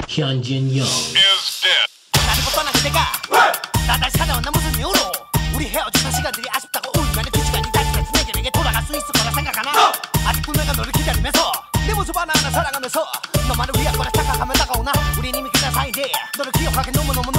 현진영 is dead. 나를 떠난 그대가 나 다시 찾아왔나 무슨 이유로 우리 헤어진 시간들이 아쉽다고 울면은 그 시간이 다시 내게 돌아갈 수 있을 거라 생각하나 아직 불면가 너를 기다리면서 내 모습 하나하나 살아가면서 너만을 위한 거라 착각하면 다가오나 우린 이미 그냥 사이인데 너를 기억하기 너무너무